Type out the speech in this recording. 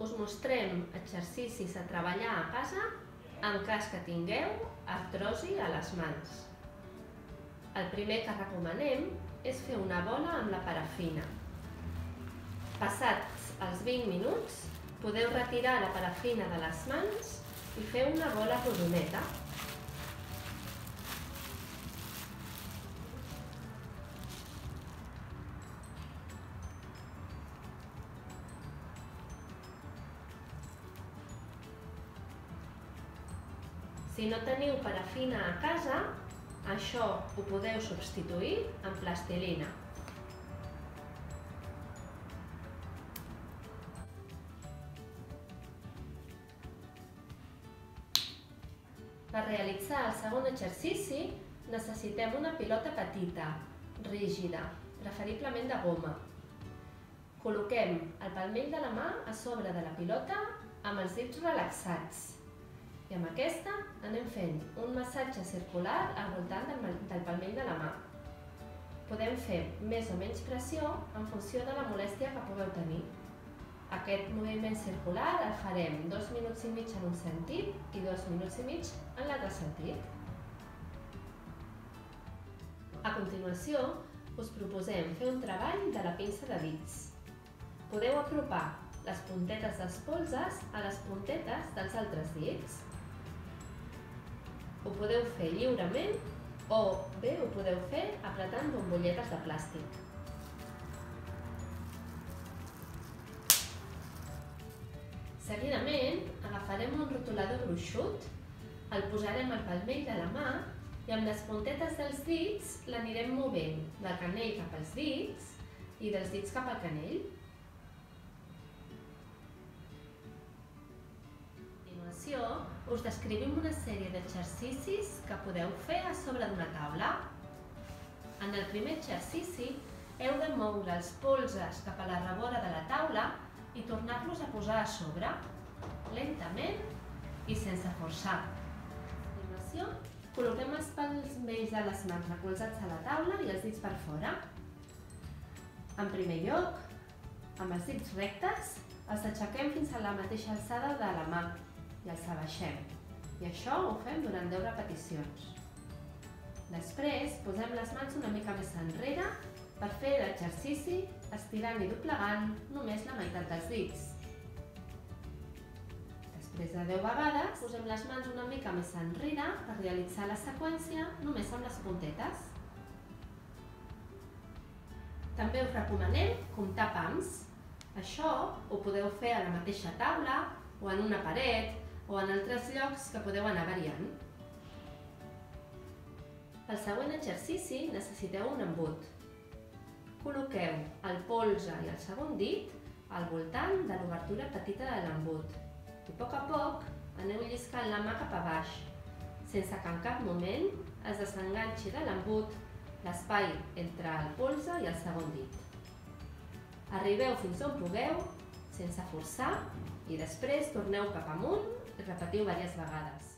us mostrem exercicis a treballar a casa en cas que tingueu artrosi a les mans. El primer que recomanem és fer una bola amb la parafina. Passats els 20 minuts, podeu retirar la parafina de les mans i fer una bola rodoneta. Si no teniu parafina a casa, això ho podeu substituir amb plastilina. Per realitzar el segon exercici necessitem una pilota petita, rígida, preferiblement de goma. Col·loquem el palmell de la mà a sobre de la pilota amb els dits relaxats. I amb aquesta anem fent un massatge circular al voltant del palmell de la mà. Podem fer més o menys pressió en funció de la molèstia que pugueu tenir. Aquest moviment circular el farem 2 minuts i mig en un sentit i 2 minuts i mig en l'altre sentit. A continuació, us proposem fer un treball de la pinça de dits. Podeu apropar les puntetes dels polzes a les puntetes dels altres dits. Ho podeu fer lliurement o bé ho podeu fer apretant bombolletes de plàstic. Seguidament, agafarem un rotulador gruixut, el posarem al palmell de la mà i amb les puntetes dels dits l'anirem movent del canell cap als dits i dels dits cap al canell. Us descrivim una sèrie d'exercicis que podeu fer a sobre d'una taula. En el primer exercici heu de moure els polzes cap a la rebora de la taula i tornar-los a posar a sobre, lentament i sense forçar. A continuació, col·loquem els palmells de les mans recolzats a la taula i els dits per fora. En primer lloc, amb els dits rectes, els aixequem fins a la mateixa alçada de la mà i els abaixem. I això ho fem durant 10 repeticions. Després, posem les mans una mica més enrere per fer l'exercici estirant i doblegant només la meitat dels dits. Després de 10 vegades, posem les mans una mica més enrere per realitzar la seqüència només amb les puntetes. També us recomanem comptar pams. Això ho podeu fer a la mateixa taula o en una paret o en altres llocs que podeu anar variant. Pel següent exercici necessiteu un embut. Col·loqueu el polze i el segon dit al voltant de l'obertura petita de l'embut i a poc aneu lliscant la mà cap a baix, sense que en cap moment es desenganxi de l'embut l'espai entre el polze i el segon dit. Arribeu fins on pugueu, sense forçar, i després torneu cap amunt i repetiu diverses vegades.